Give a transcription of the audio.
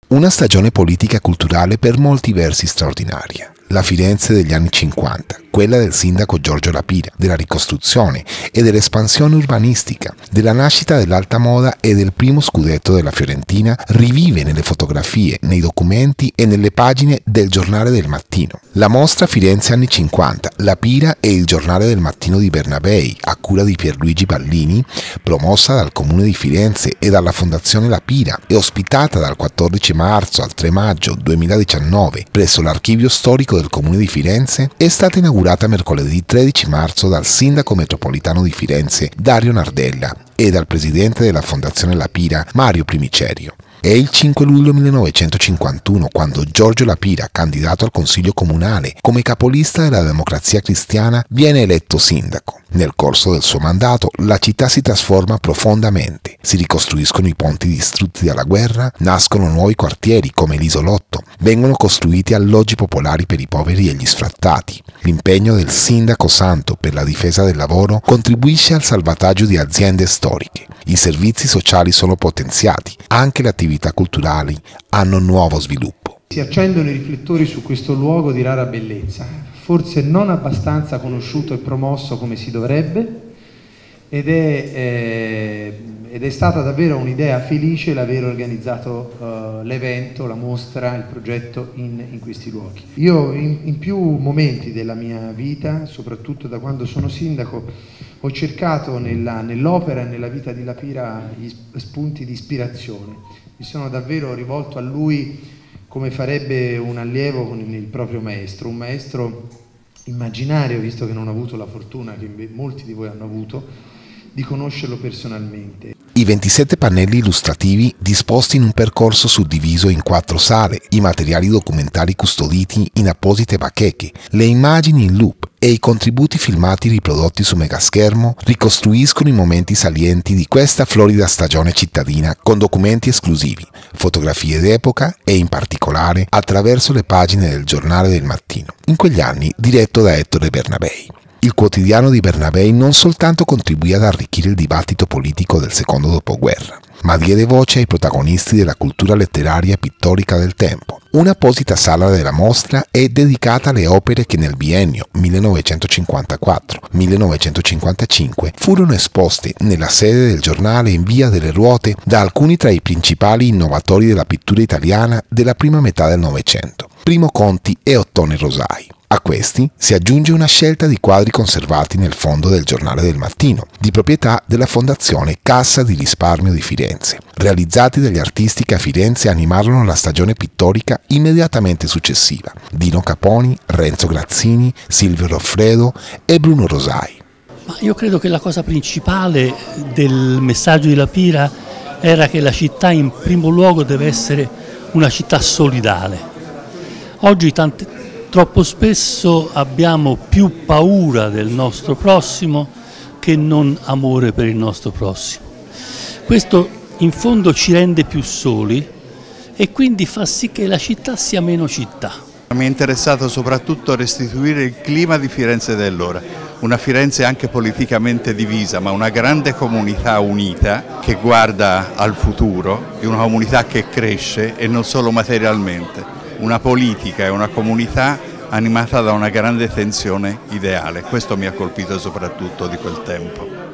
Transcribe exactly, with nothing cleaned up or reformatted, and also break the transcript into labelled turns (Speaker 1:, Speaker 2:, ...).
Speaker 1: Una stagione politica e culturale per molti versi straordinaria. La Firenze degli anni cinquanta, quella del sindaco Giorgio La Pira, della ricostruzione e dell'espansione urbanistica, della nascita dell'alta moda e del primo scudetto della Fiorentina, rivive nelle fotografie, nei documenti e nelle pagine del Giornale del Mattino. La mostra Firenze anni cinquanta, La Pira e il Giornale del Mattino di Bernabei, a cura di Pierluigi Ballini, promossa dal Comune di Firenze e dalla Fondazione La Pira e ospitata dal quattordici marzo al tre maggio duemiladiciannove presso l'Archivio Storico del Comune di Firenze, è stata inaugurata mercoledì tredici marzo dal sindaco metropolitano di Firenze Dario Nardella e dal presidente della Fondazione La Pira Mario Primicerio. È il cinque luglio millenovecentocinquantuno quando Giorgio La Pira, candidato al Consiglio Comunale come capolista della Democrazia Cristiana, viene eletto sindaco. Nel corso del suo mandato la città si trasforma profondamente, si ricostruiscono i ponti distrutti dalla guerra, nascono nuovi quartieri come l'Isolotto, vengono costruiti alloggi popolari per i poveri e gli sfrattati. L'impegno del sindaco santo per la difesa del lavoro contribuisce al salvataggio di aziende storiche. I servizi sociali sono potenziati, anche le attività culturali hanno nuovo sviluppo.
Speaker 2: Si accendono i riflettori su questo luogo di rara bellezza, forse non abbastanza conosciuto e promosso come si dovrebbe, ed è, eh, ed è stata davvero un'idea felice l'aver organizzato uh, l'evento, la mostra, il progetto in, in questi luoghi. Io in, in più momenti della mia vita, soprattutto da quando sono sindaco, ho cercato nell'opera e nella vita di La Pira gli spunti di ispirazione. Mi sono davvero rivolto a lui come farebbe un allievo con il proprio maestro, un maestro immaginario, visto che non ho avuto la fortuna che molti di voi hanno avuto di conoscerlo personalmente.
Speaker 1: I ventisette pannelli illustrativi disposti in un percorso suddiviso in quattro sale, i materiali documentari custoditi in apposite bacheche, le immagini in loop e i contributi filmati riprodotti su megaschermo ricostruiscono i momenti salienti di questa florida stagione cittadina con documenti esclusivi, fotografie d'epoca e in particolare attraverso le pagine del Giornale del Mattino, in quegli anni diretto da Ettore Bernabei. Il quotidiano di Bernabei non soltanto contribuì ad arricchire il dibattito politico del secondo dopoguerra, ma diede voce ai protagonisti della cultura letteraria e pittorica del tempo. Un'apposita sala della mostra è dedicata alle opere che nel biennio millenovecentocinquantaquattro millenovecentocinquantacinque furono esposte nella sede del giornale in Via delle Ruote da alcuni tra i principali innovatori della pittura italiana della prima metà del Novecento, Primo Conti e Ottone Rosai. A questi si aggiunge una scelta di quadri conservati nel fondo del Giornale del Mattino, di proprietà della Fondazione Cassa di Risparmio di Firenze, realizzati dagli artisti che a Firenze animarono la stagione pittorica immediatamente successiva: Dino Caponi, Renzo Grazzini, Silvio Loffredo e Bruno Rosai.
Speaker 3: Ma io credo che la cosa principale del messaggio di La Pira era che la città in primo luogo deve essere una città solidale. Oggi tante Troppo spesso abbiamo più paura del nostro prossimo che non amore per il nostro prossimo. Questo in fondo ci rende più soli e quindi fa sì che la città sia meno città.
Speaker 4: Mi è interessato soprattutto restituire il clima di Firenze dell'ora, una Firenze anche politicamente divisa, ma una grande comunità unita che guarda al futuro, e una comunità che cresce e non solo materialmente. Una politica e una comunità animata da una grande tensione ideale. Questo mi ha colpito soprattutto di quel tempo.